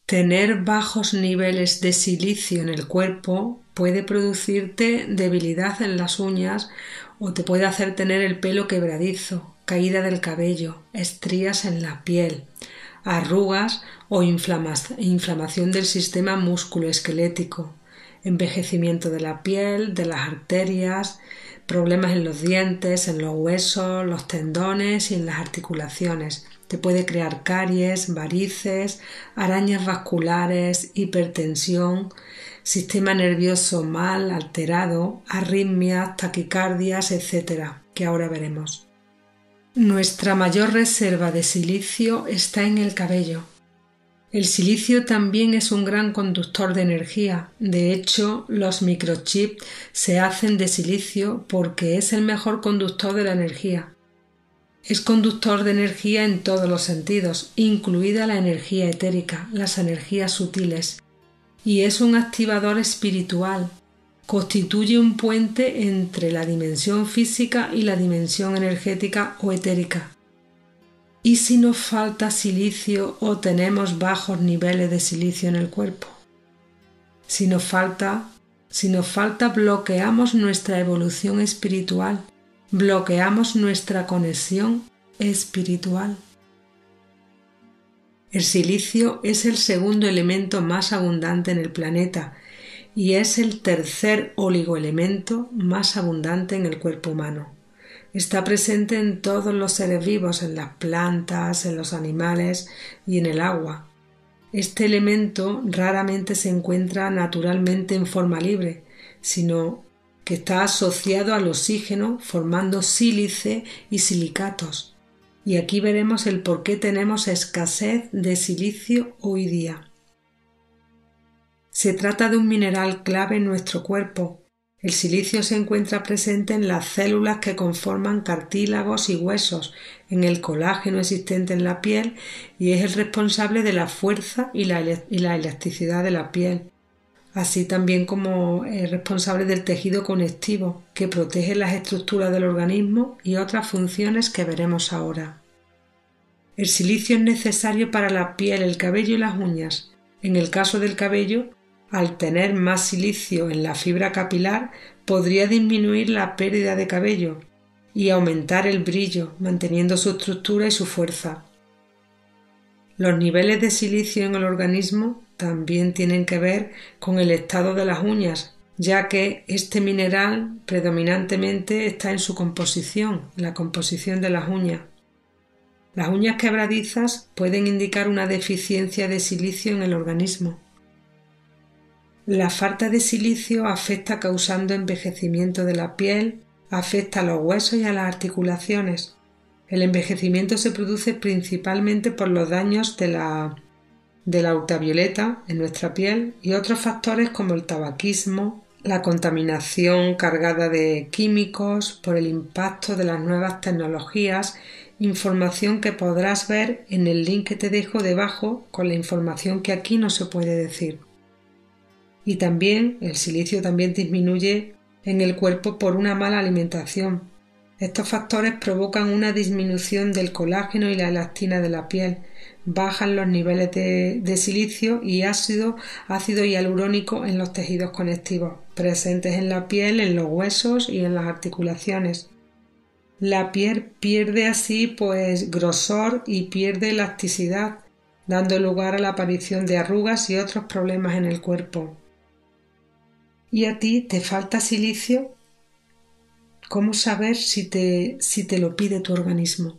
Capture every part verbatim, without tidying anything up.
Tener bajos niveles de silicio en el cuerpo puede producirte debilidad en las uñas o te puede hacer tener el pelo quebradizo, caída del cabello, estrías en la piel, arrugas o inflama- inflamación del sistema musculoesquelético, envejecimiento de la piel, de las arterias, problemas en los dientes, en los huesos, los tendones y en las articulaciones. Te puede crear caries, varices, arañas vasculares, hipertensión, sistema nervioso mal alterado, arritmias, taquicardias, etcétera, que ahora veremos. Nuestra mayor reserva de silicio está en el cabello. El silicio también es un gran conductor de energía. De hecho, los microchips se hacen de silicio porque es el mejor conductor de la energía. Es conductor de energía en todos los sentidos, incluida la energía etérica, las energías sutiles, y es un activador espiritual. Constituye un puente entre la dimensión física y la dimensión energética o etérica. ¿Y si nos falta silicio o tenemos bajos niveles de silicio en el cuerpo? Si nos falta, si nos falta, bloqueamos nuestra evolución espiritual, bloqueamos nuestra conexión espiritual. El silicio es el segundo elemento más abundante en el planeta y es el tercer oligoelemento más abundante en el cuerpo humano. Está presente en todos los seres vivos, en las plantas, en los animales y en el agua. Este elemento raramente se encuentra naturalmente en forma libre, sino que está asociado al oxígeno formando sílice y silicatos. Y aquí veremos el por qué tenemos escasez de silicio hoy día. Se trata de un mineral clave en nuestro cuerpo. El silicio se encuentra presente en las células que conforman cartílagos y huesos, en el colágeno existente en la piel y es el responsable de la fuerza y la, y la elasticidad de la piel, así también como es responsable del tejido conectivo que protege las estructuras del organismo y otras funciones que veremos ahora. El silicio es necesario para la piel, el cabello y las uñas. En el caso del cabello, al tener más silicio en la fibra capilar, podría disminuir la pérdida de cabello y aumentar el brillo, manteniendo su estructura y su fuerza. Los niveles de silicio en el organismo también tienen que ver con el estado de las uñas, ya que este mineral predominantemente está en su composición, la composición de las uñas. Las uñas quebradizas pueden indicar una deficiencia de silicio en el organismo. La falta de silicio afecta causando envejecimiento de la piel, afecta a los huesos y a las articulaciones. El envejecimiento se produce principalmente por los daños de la, de la ultravioleta en nuestra piel y otros factores como el tabaquismo, la contaminación cargada de químicos, por el impacto de las nuevas tecnologías, información que podrás ver en el link que te dejo debajo con la información que aquí no se puede decir. Y también el silicio también disminuye en el cuerpo por una mala alimentación. Estos factores provocan una disminución del colágeno y la elastina de la piel, bajan los niveles de, de silicio y ácido, ácido hialurónico en los tejidos conectivos, presentes en la piel, en los huesos y en las articulaciones. La piel pierde así pues grosor y pierde elasticidad, dando lugar a la aparición de arrugas y otros problemas en el cuerpo. ¿Y a ti te falta silicio? ¿Cómo saber si te, si te lo pide tu organismo?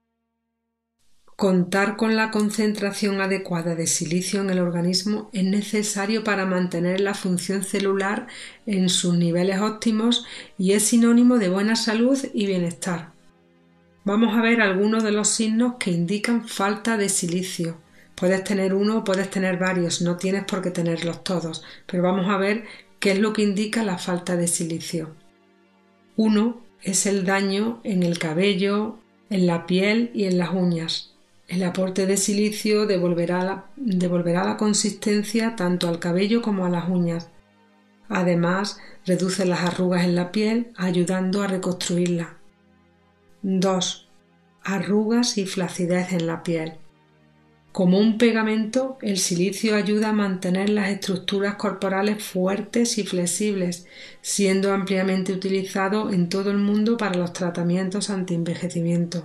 Contar con la concentración adecuada de silicio en el organismo es necesario para mantener la función celular en sus niveles óptimos y es sinónimo de buena salud y bienestar. Vamos a ver algunos de los signos que indican falta de silicio. Puedes tener uno o puedes tener varios, no tienes por qué tenerlos todos, pero vamos a ver qué es lo que indica la falta de silicio. Uno es el daño en el cabello, en la piel y en las uñas. El aporte de silicio devolverá la, devolverá la consistencia tanto al cabello como a las uñas. Además, reduce las arrugas en la piel, ayudando a reconstruirla. dos. Arrugas y flacidez en la piel. Como un pegamento, el silicio ayuda a mantener las estructuras corporales fuertes y flexibles, siendo ampliamente utilizado en todo el mundo para los tratamientos antienvejecimiento.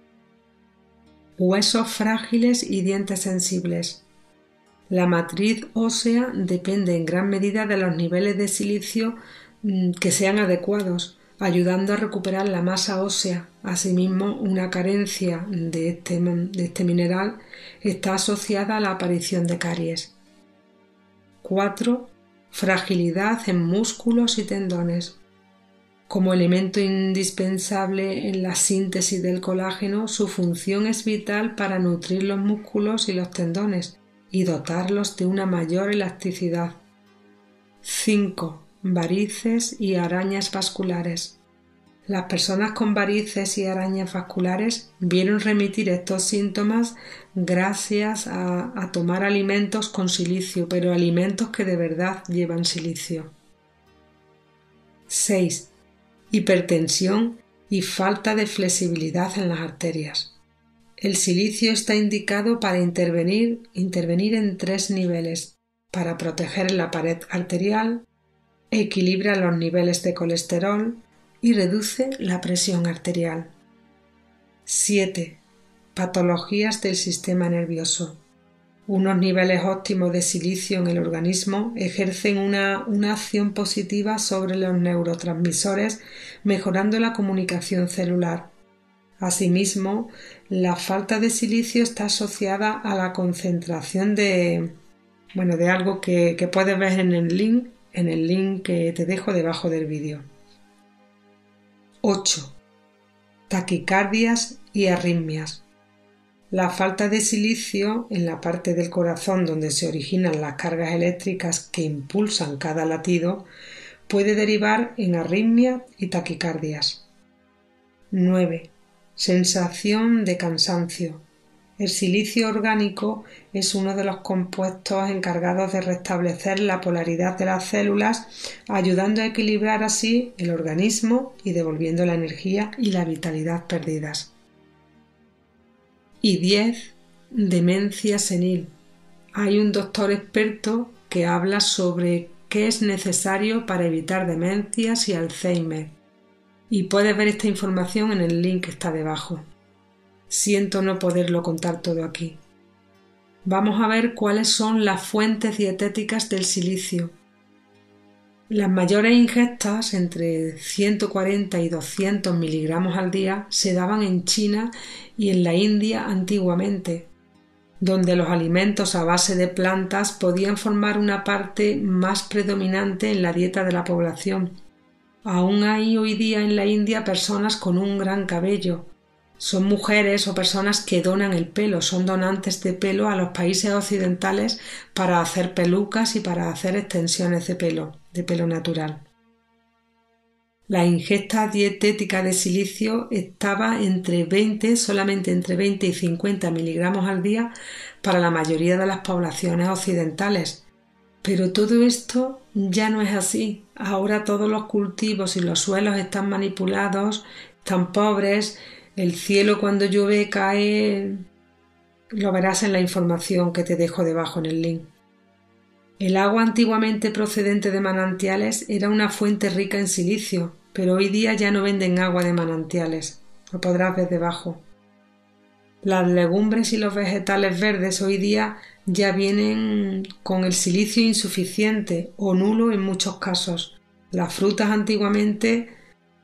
Huesos frágiles y dientes sensibles. La matriz ósea depende en gran medida de los niveles de silicio que sean adecuados, ayudando a recuperar la masa ósea. Asimismo, una carencia de este, de este mineral está asociada a la aparición de caries. cuatro. Fragilidad en músculos y tendones. Como elemento indispensable en la síntesis del colágeno, su función es vital para nutrir los músculos y los tendones y dotarlos de una mayor elasticidad. cinco. Varices y arañas vasculares. Las personas con varices y arañas vasculares vieron remitir estos síntomas gracias a, a tomar alimentos con silicio, pero alimentos que de verdad llevan silicio. seis. Hipertensión y falta de flexibilidad en las arterias. El silicio está indicado para intervenir, intervenir en tres niveles: para proteger la pared arterial, equilibra los niveles de colesterol y reduce la presión arterial. siete. Patologías del sistema nervioso. Unos niveles óptimos de silicio en el organismo ejercen una, una acción positiva sobre los neurotransmisores, mejorando la comunicación celular. Asimismo, la falta de silicio está asociada a la concentración de, bueno, de algo que, que puedes ver en el link, en el link que te dejo debajo del vídeo. ocho. Taquicardias y arritmias. La falta de silicio en la parte del corazón donde se originan las cargas eléctricas que impulsan cada latido puede derivar en arritmia y taquicardias. nueve. Sensación de cansancio. El silicio orgánico es uno de los compuestos encargados de restablecer la polaridad de las células, ayudando a equilibrar así el organismo y devolviendo la energía y la vitalidad perdidas. Y diez. Demencia senil. Hay un doctor experto que habla sobre qué es necesario para evitar demencias y Alzheimer. Y puedes ver esta información en el link que está debajo. Siento no poderlo contar todo aquí. Vamos a ver cuáles son las fuentes dietéticas del silicio. Las mayores ingestas, entre ciento cuarenta y doscientos miligramos al día, se daban en China y en la India antiguamente, donde los alimentos a base de plantas podían formar una parte más predominante en la dieta de la población. Aún hay hoy día en la India personas con un gran cabello. Son mujeres o personas que donan el pelo, son donantes de pelo a los países occidentales para hacer pelucas y para hacer extensiones de pelo, de pelo natural. La ingesta dietética de silicio estaba entre veinte, solamente entre veinte y cincuenta miligramos al día para la mayoría de las poblaciones occidentales. Pero todo esto ya no es así. Ahora todos los cultivos y los suelos están manipulados, están pobres. El cielo cuando llueve cae, lo verás en la información que te dejo debajo en el link. El agua antiguamente procedente de manantiales era una fuente rica en silicio, pero hoy día ya no venden agua de manantiales, lo podrás ver debajo. Las legumbres y los vegetales verdes hoy día ya vienen con el silicio insuficiente o nulo en muchos casos. Las frutas antiguamente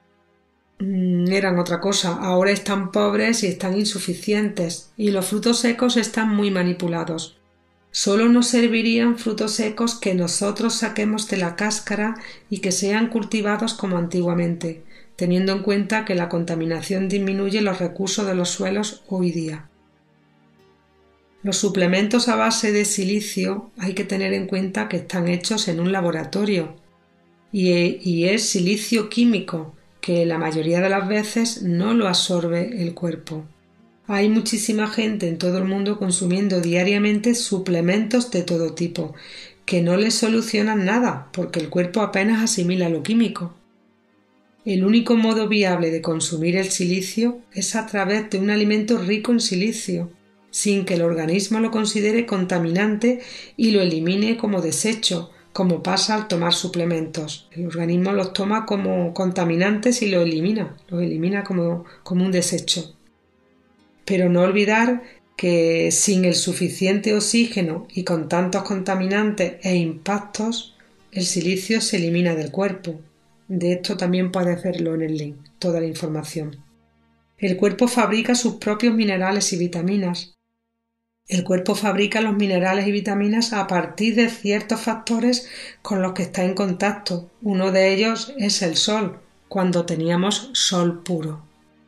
eran otra cosa, ahora están pobres y están insuficientes, y los frutos secos están muy manipulados. Solo nos servirían frutos secos que nosotros saquemos de la cáscara y que sean cultivados como antiguamente, teniendo en cuenta que la contaminación disminuye los recursos de los suelos hoy día. Los suplementos a base de silicio hay que tener en cuenta que están hechos en un laboratorio y, y es silicio químico, que la mayoría de las veces no lo absorbe el cuerpo. Hay muchísima gente en todo el mundo consumiendo diariamente suplementos de todo tipo, que no les solucionan nada, porque el cuerpo apenas asimila lo químico. El único modo viable de consumir el silicio es a través de un alimento rico en silicio, sin que el organismo lo considere contaminante y lo elimine como desecho, como pasa al tomar suplementos. El organismo los toma como contaminantes y los elimina, los elimina como, como un desecho. Pero no olvidar que sin el suficiente oxígeno y con tantos contaminantes e impactos, el silicio se elimina del cuerpo. De esto también puedes verlo en el link, toda la información. El cuerpo fabrica sus propios minerales y vitaminas. El cuerpo fabrica los minerales y vitaminas a partir de ciertos factores con los que está en contacto. Uno de ellos es el sol, cuando teníamos sol puro.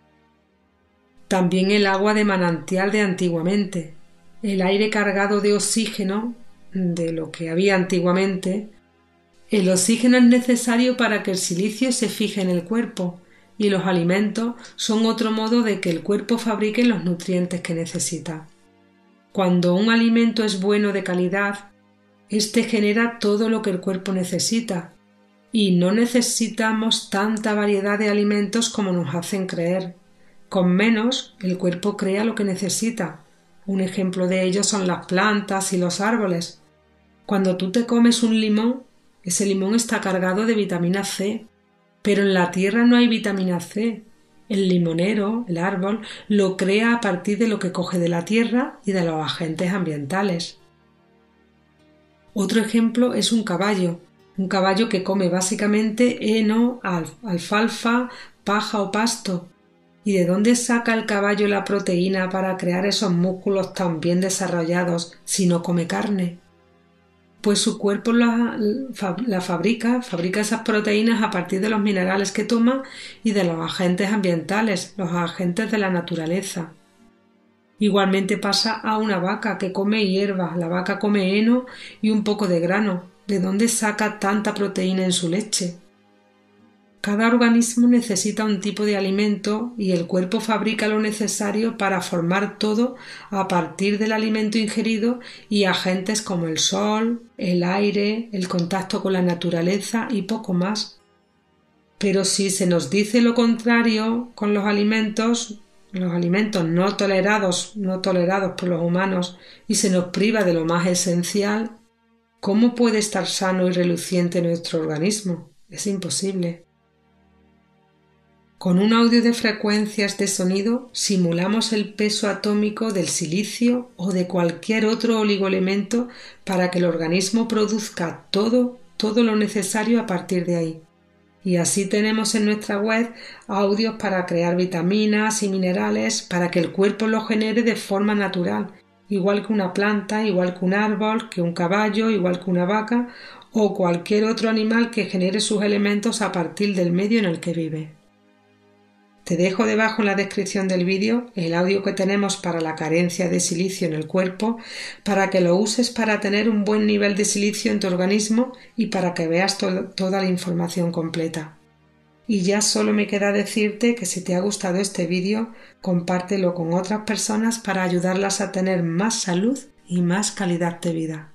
También el agua de manantial de antiguamente. El aire cargado de oxígeno, de lo que había antiguamente. El oxígeno es necesario para que el silicio se fije en el cuerpo, y los alimentos son otro modo de que el cuerpo fabrique los nutrientes que necesita. Cuando un alimento es bueno de calidad, éste genera todo lo que el cuerpo necesita, y no necesitamos tanta variedad de alimentos como nos hacen creer. Con menos, el cuerpo crea lo que necesita. Un ejemplo de ello son las plantas y los árboles. Cuando tú te comes un limón, ese limón está cargado de vitamina C, pero en la tierra no hay vitamina C. El limonero, el árbol, lo crea a partir de lo que coge de la tierra y de los agentes ambientales. Otro ejemplo es un caballo, un caballo que come básicamente heno, alfalfa, paja o pasto. ¿Y de dónde saca el caballo la proteína para crear esos músculos tan bien desarrollados si no come carne? Pues su cuerpo la, la fabrica, fabrica esas proteínas a partir de los minerales que toma y de los agentes ambientales, los agentes de la naturaleza. Igualmente pasa a una vaca que come hierba. La vaca come heno y un poco de grano. ¿De dónde saca tanta proteína en su leche? Cada organismo necesita un tipo de alimento y el cuerpo fabrica lo necesario para formar todo a partir del alimento ingerido y agentes como el sol, el aire, el contacto con la naturaleza y poco más. Pero si se nos dice lo contrario con los alimentos, los alimentos no tolerados, no tolerados por los humanos, y se nos priva de lo más esencial, ¿cómo puede estar sano y reluciente nuestro organismo? Es imposible. Con un audio de frecuencias de sonido simulamos el peso atómico del silicio o de cualquier otro oligoelemento para que el organismo produzca todo, todo lo necesario a partir de ahí. Y así tenemos en nuestra web audios para crear vitaminas y minerales para que el cuerpo los genere de forma natural, igual que una planta, igual que un árbol, que un caballo, igual que una vaca o cualquier otro animal que genere sus elementos a partir del medio en el que vive. Te dejo debajo en la descripción del vídeo el audio que tenemos para la carencia de silicio en el cuerpo para que lo uses para tener un buen nivel de silicio en tu organismo y para que veas to- toda la información completa. Y ya solo me queda decirte que si te ha gustado este vídeo, compártelo con otras personas para ayudarlas a tener más salud y más calidad de vida.